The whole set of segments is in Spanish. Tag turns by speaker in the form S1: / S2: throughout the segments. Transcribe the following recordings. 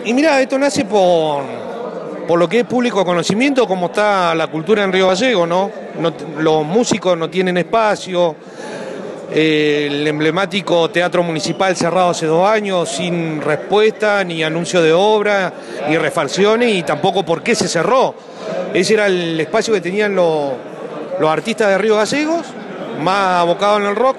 S1: Y mira, esto nace por lo que es público conocimiento, como está la cultura en Río Gallegos, ¿no? Los músicos no tienen espacio, el emblemático Teatro Municipal cerrado hace 2 años, sin respuesta, ni anuncio de obra, ni refacciones, y tampoco por qué se cerró. Ese era el espacio que tenían los artistas de Río Gallegos, más abocados en el rock.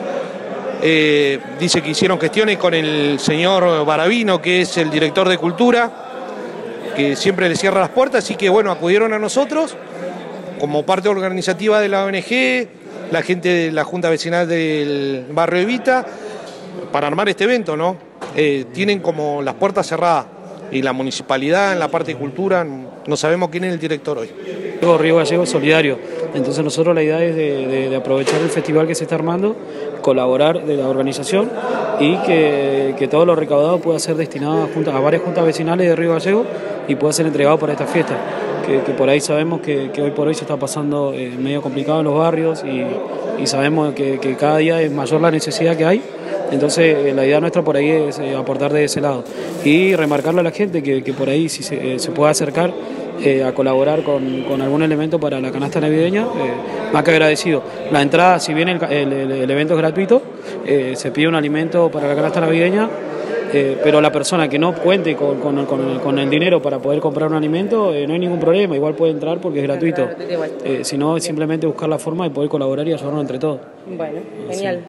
S1: Dice que hicieron gestiones con el señor Baravino, que es el director de Cultura, que siempre le cierra las puertas, así que bueno, acudieron a nosotros como parte organizativa de la ONG, la gente de la Junta Vecinal del Barrio Evita, para armar este evento, ¿no? Tienen como las puertas cerradas, y la municipalidad en la parte de cultura, no sabemos quién es el director hoy.
S2: Río Gallegos es solidario, entonces nosotros la idea es de aprovechar el festival que se está armando, colaborar de la organización y que todo lo recaudado pueda ser destinado a varias juntas vecinales de Río Gallegos y pueda ser entregado para esta fiesta, que por ahí sabemos que hoy por hoy se está pasando medio complicado en los barrios y sabemos que cada día es mayor la necesidad que hay. Entonces la idea nuestra por ahí es aportar de ese lado y remarcarle a la gente que por ahí si se puede acercar a colaborar con algún elemento para la canasta navideña, más que agradecido. La entrada, si bien el evento es gratuito, se pide un alimento para la canasta navideña, pero la persona que no cuente con el dinero para poder comprar un alimento, no hay ningún problema, igual puede entrar porque es gratuito. Si no, es simplemente buscar la forma de poder colaborar y ayudarnos entre todos.
S3: Bueno, genial.